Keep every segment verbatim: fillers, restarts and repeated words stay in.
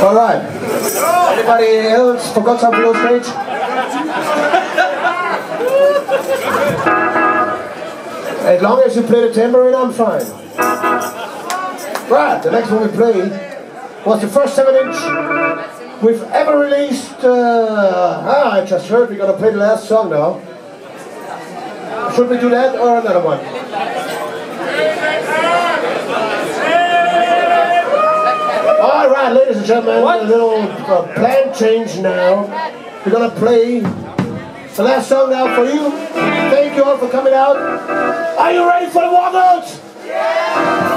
All right. Anybody else forgot something on stage? As long as you play the tambourine, I'm fine. Right, the next one we played was the first seven inch we've ever released. Uh, ah, I just heard we're gonna play the last song now. Should we do that or another one? All right, ladies and gentlemen, what? a little uh, plan change now. We're gonna play the last song now for you. Thank you all for coming out. Are you ready for the walkouts? Yeah!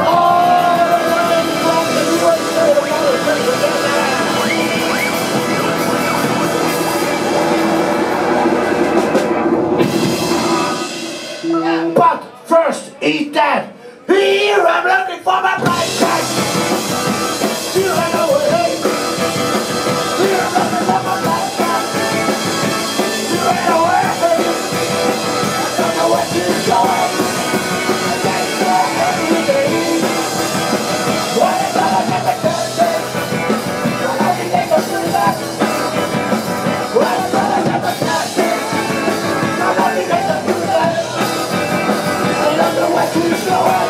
But first, eat that. Here I'm looking for my black cat. Here I know it ain't. Here I'm looking for my black cat. Here I know it ain't. I don't know where she's going. I can't go every day. What if I never turn it? I can take her through that. What if I never turn it? I can take her through that. I don't know where she's going.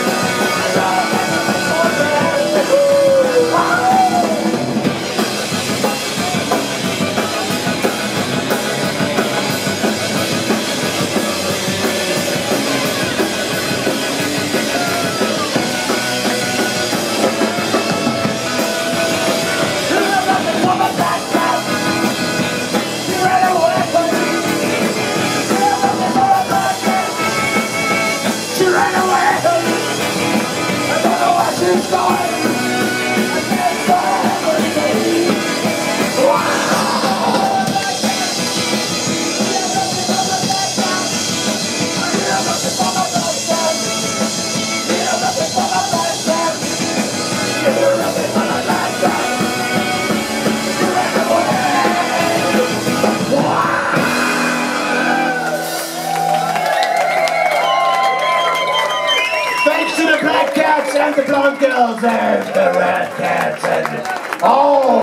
Thanks to the black cats and the blonde girls and the red cats and all.